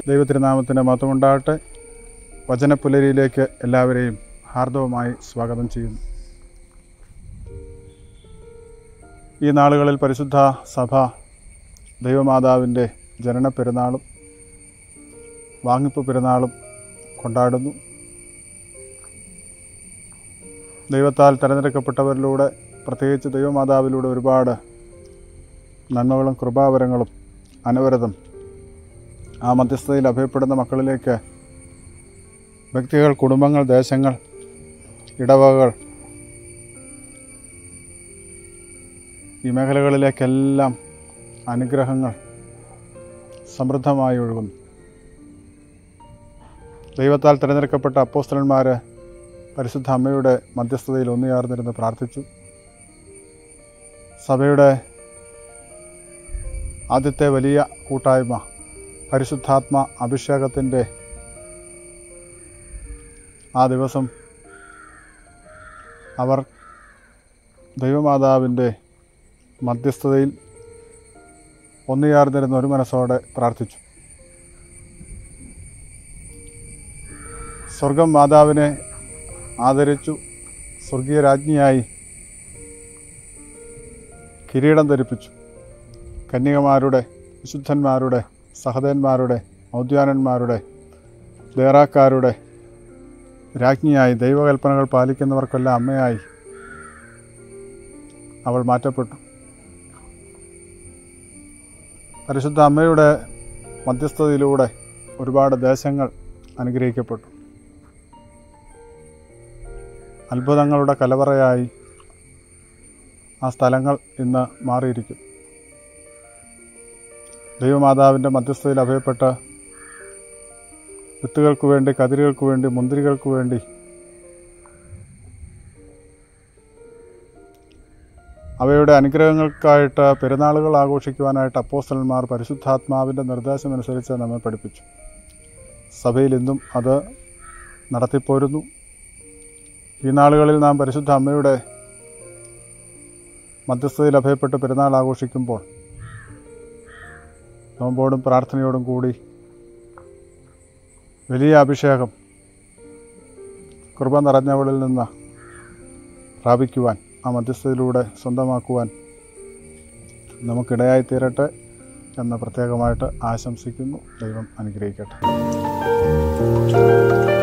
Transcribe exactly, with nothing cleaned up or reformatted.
ദൈവത്തിരുനാമത്തിൻ്റെ മഹത്വമുണ്ടാകട്ടെ. വചനപ്പുലരിയിലേക്ക് എല്ലാവരെയും ഹാർദവമായി സ്വാഗതം ചെയ്യുന്നു. ഈ നാളുകളിൽ പരിശുദ്ധ സഭ ദൈവമാതാവിൻ്റെ ജനന പെരുന്നാളും വാങ്ങിപ്പ് പെരുന്നാളും കൊണ്ടാടുന്നു. ദൈവത്താൽ തിരഞ്ഞെടുക്കപ്പെട്ടവരിലൂടെ, പ്രത്യേകിച്ച് ദൈവമാതാവിലൂടെ ഒരുപാട് നന്മകളും കൃപാവരങ്ങളും അനവരതം ആ മധ്യസ്ഥതയിൽ അഭയപ്പെടുന്ന മക്കളിലേക്ക് വ്യക്തികൾ, കുടുംബങ്ങൾ, ദേശങ്ങൾ, ഇടവകകൾ, ഈ മേഖലകളിലേക്കെല്ലാം അനുഗ്രഹങ്ങൾ സമൃദ്ധമായി ഒഴുകുന്നു. ദൈവത്താൽ തിരഞ്ഞെടുക്കപ്പെട്ട അപ്പോസ്തലന്മാർ പരിശുദ്ധ അമ്മയുടെ മധ്യസ്ഥതയിൽ ഒന്നുചേർന്നിരുന്ന് പ്രാർത്ഥിച്ചു. സഭയുടെ ആദ്യത്തെ വലിയ കൂട്ടായ്മ പരിശുദ്ധാത്മ അഭിഷേകത്തിൻ്റെ ആ ദിവസം അവർ ദൈവമാതാവിൻ്റെ മധ്യസ്ഥതയിൽ ഒന്നുചേർന്നിരുന്ന ഒരു മനസ്സോടെ പ്രാർത്ഥിച്ചു. സ്വർഗം മാതാവിനെ ആദരിച്ചു. സ്വർഗീയ രാജ്ഞിയായി കിരീടം ധരിപ്പിച്ചു. കന്യകമാരുടെ, വിശുദ്ധന്മാരുടെ, സഹദേന്മാരുടെ, ഔദ്യാനന്മാരുടെ, ദേറാക്കാരുടെ രാജ്ഞിയായി, ദൈവകൽപ്പനകൾ പാലിക്കുന്നവർക്കെല്ലാം അമ്മയായി അവൾ മാറ്റപ്പെട്ടു. പരിശുദ്ധ അമ്മയുടെ മധ്യസ്ഥതയിലൂടെ ഒരുപാട് ദേശങ്ങൾ അനുഗ്രഹിക്കപ്പെട്ടു. അത്ഭുതങ്ങളുടെ കലവറയായി ആ സ്ഥലങ്ങൾ ഇന്ന് മാറിയിരിക്കും. ദൈവമാതാവിൻ്റെ മധ്യസ്ഥതയിൽ അഭയപ്പെട്ട വിത്തുകൾക്ക് വേണ്ടി, കതിരുകൾക്ക് വേണ്ടി, മുന്തിരികൾക്ക് വേണ്ടി അവയുടെ അനുഗ്രഹങ്ങൾക്കായിട്ട് പെരുന്നാളുകൾ ആഘോഷിക്കുവാനായിട്ട് അപ്പോസ്തലന്മാർ പരിശുദ്ധാത്മാവിൻ്റെ നിർദ്ദേശമനുസരിച്ച് നമ്മെ പഠിപ്പിച്ചു. സഭയിൽ ഇന്നും അത് നടത്തിപ്പോരുന്നു. ഈ നാളുകളിൽ നാം പരിശുദ്ധ അമ്മയുടെ മധ്യസ്ഥതയിൽ അഭയപ്പെട്ട് പെരുന്നാൾ ആഘോഷിക്കുമ്പോൾ നോമ്പോടും പ്രാർത്ഥനയോടും കൂടി വലിയ അഭിഷേകം കൃപ നിറഞ്ഞവളിൽ നിന്ന് പ്രാപിക്കുവാൻ, ആ മധ്യസ്ഥതയിലൂടെ സ്വന്തമാക്കുവാൻ നമുക്കിടയായി തീരട്ടെ എന്ന് പ്രത്യേകമായിട്ട് ആശംസിക്കുന്നു. ദൈവം അനുഗ്രഹിക്കട്ടെ.